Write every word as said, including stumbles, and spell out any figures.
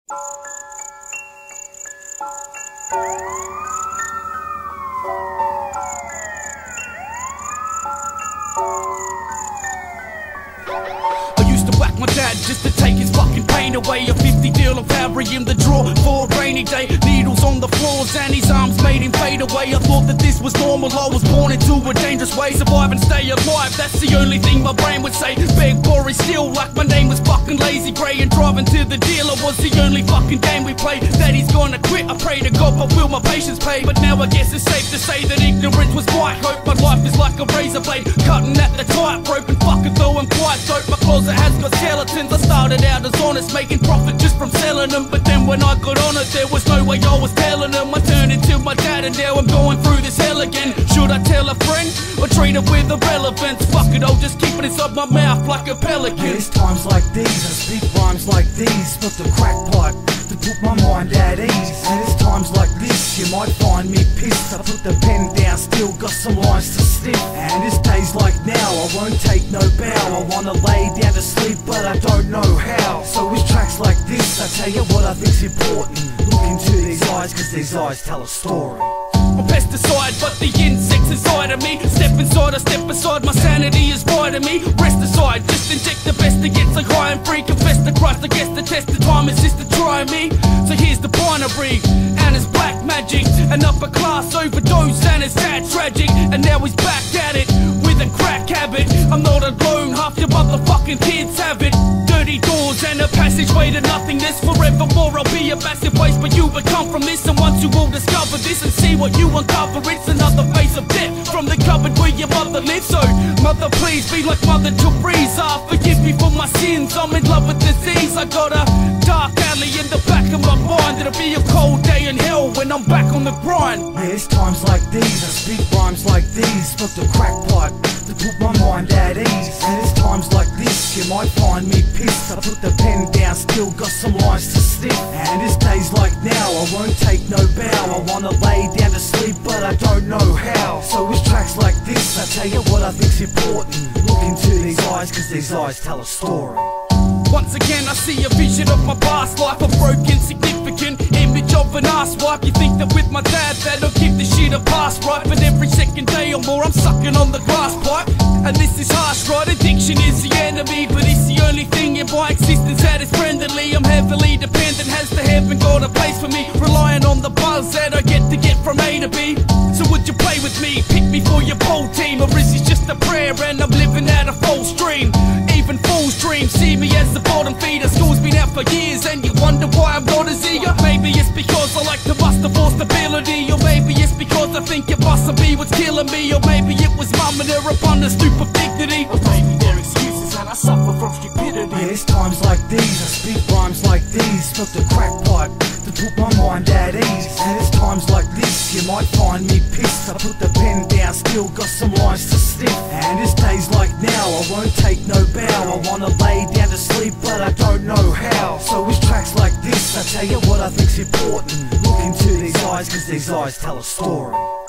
I used to whack my dad just to take his fucking pain away. A fifty deal of Harry in the drawer for a rainy day. Needles on the floors and his arms made him fade away. I thought that this was normal, I was born into a dangerous way. Survive and stay alive, that's the only thing my brain would say. Beg Boris still like my name was fucking Lazy Grey. And driving to the dealer was the only fucking game we played. That he's gonna quit, I pray to God, but will my patience pay? But now I guess it's safe to say that ignorance was my hope. My life is like a razor blade, cutting at the tightrope. And fuck it though, I'm quite dope. My closet has got skeletons. I started out as honest, making profit just from selling them. But then when I got on it, there was no way I was telling them. I turned into my dad and now I'm going through this hell again. Should I tell a friend or treat it with irrelevance? Fuck it, I'll just keep it inside my mouth like a pelican. There's times like these, I speak rhymes like these, but the crack pipe to put my mind at ease. And it's times like this, you might find me pissed. I put the pen down, still got some lines to stiff. And it's days like now, I won't take no bow. I wanna lay down to sleep, but I don't know how. So it's tracks like this, I tell you what I think's important. Look into these eyes, cause these eyes tell a story. I'm pesticide, but the insects inside of me. Step inside, I step aside, my sanity is riding me. Rest aside, just inject the best to get so high and free. Confess to Christ, I guess the test of time is just to try me. So here's the binary, and it's black magic. An upper class overdose, and it's that tragic. And now he's back at it, with a crack habit. I'm not alone, half your motherfucking kids have it. Dirty doors and a passageway to nothingness. Forevermore I'll be a massive waste, but you become from this. And once you all discover this and see what you uncover, it's another face of death from the cupboard where your mother lives. So mother, please be like Mother Teresa, forgive me for my sins. I'm in love with disease. I got a dark alley in the back of my mind. It'll be a cold day in hell when I'm back on the grind. There's times like these, I speak rhymes like these, but the crack pipe to put my mind at ease. And it's times like this, you might find me pissed. I put the pen down, still got some lines to stick. And it's days like now, I won't take no bow. I wanna lay down to sleep, but I don't know how. So it's tracks like this, I tell you what I think's important. Look into these eyes, cause these eyes tell a story. Once again I see a vision of my past life, a broken, significant image of an asswipe. You think that with my dad that I'll give this shit a pass, right? But every second day or more I'm sucking on the glass pipe. And this is harsh, right? Addiction is the enemy, but it's the only thing in my existence that is friendly. I'm heavily dependent, has the heaven got a place for me? Relying on the buzz that I get to get from A to B. So would you play with me? Pick me for your pole team, or is it just a prayer and I'm living out a full stream? Even fools dream, see me as the bottom feeder. School's been out for years and you wonder why I'm not as eager. Maybe it's because I like to muster for stability, or maybe it's because I think it must be what's killing me, or maybe it was mum and her abundant stupid dignity, or maybe they're excuses and I suffer from stupidity. There's times like these, I speak rhymes like these, but the crack pipe to put my mind at ease. And it's times like this, you might find me pissed. I put the pen down, still got some lines to stick. And it's days like now, I won't take no bow. I wanna lay down to sleep, but I don't know how. So it's tracks like this, I tell you what I think's important. Look into these eyes, cause these eyes tell a story.